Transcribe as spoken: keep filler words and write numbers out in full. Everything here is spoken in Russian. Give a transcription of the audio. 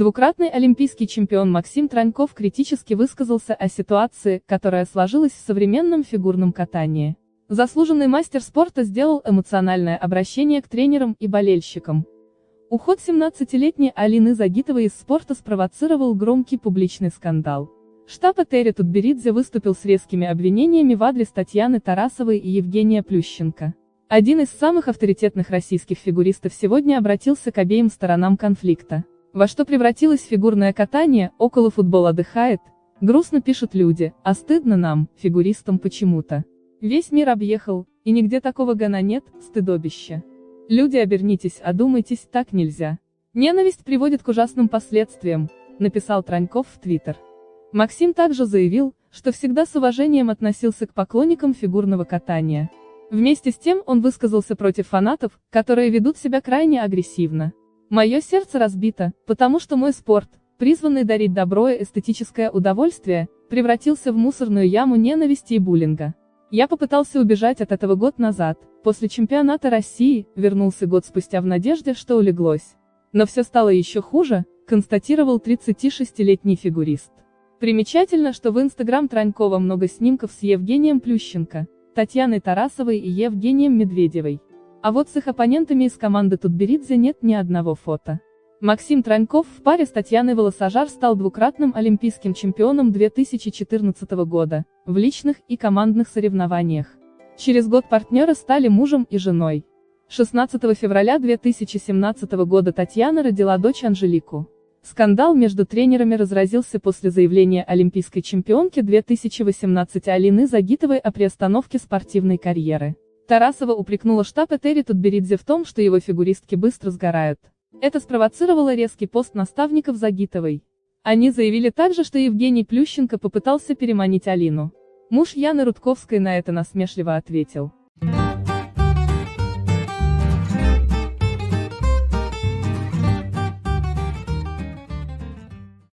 Двукратный олимпийский чемпион Максим Траньков критически высказался о ситуации, которая сложилась в современном фигурном катании. Заслуженный мастер спорта сделал эмоциональное обращение к тренерам и болельщикам. Уход семнадцатилетней Алины Загитовой из спорта спровоцировал громкий публичный скандал. Штаб Этери Тутберидзе выступил с резкими обвинениями в адрес Татьяны Тарасовой и Евгения Плющенко. Один из самых авторитетных российских фигуристов сегодня обратился к обеим сторонам конфликта. Во что превратилось фигурное катание, около футбола отдыхает, грустно пишут люди, а стыдно нам, фигуристам почему-то. Весь мир объехал, и нигде такого гона нет, стыдобище. Люди, обернитесь, одумайтесь, так нельзя. Ненависть приводит к ужасным последствиям, написал Траньков в Твиттер. Максим также заявил, что всегда с уважением относился к поклонникам фигурного катания. Вместе с тем он высказался против фанатов, которые ведут себя крайне агрессивно. «Мое сердце разбито, потому что мой спорт, призванный дарить добро и эстетическое удовольствие, превратился в мусорную яму ненависти и буллинга. Я попытался убежать от этого год назад, после чемпионата России, вернулся год спустя в надежде, что улеглось. Но все стало еще хуже», констатировал тридцатишестилетний фигурист. Примечательно, что в инстаграм Транькова много снимков с Евгением Плющенко, Татьяной Тарасовой и Евгением Медведевой. А вот с их оппонентами из команды Тутберидзе нет ни одного фото. Максим Траньков в паре с Татьяной Волосожар стал двукратным олимпийским чемпионом две тысячи четырнадцатого года, в личных и командных соревнованиях. Через год партнеры стали мужем и женой. шестнадцатого февраля две тысячи семнадцатого года Татьяна родила дочь Анжелику. Скандал между тренерами разразился после заявления олимпийской чемпионки две тысячи восемнадцать Алины Загитовой о приостановке спортивной карьеры. Тарасова упрекнула штаб Этери Тутберидзе в том, что его фигуристки быстро сгорают. Это спровоцировало резкий пост наставников Загитовой. Они заявили также, что Евгений Плющенко попытался переманить Алину. Муж Яны Рудковской на это насмешливо ответил: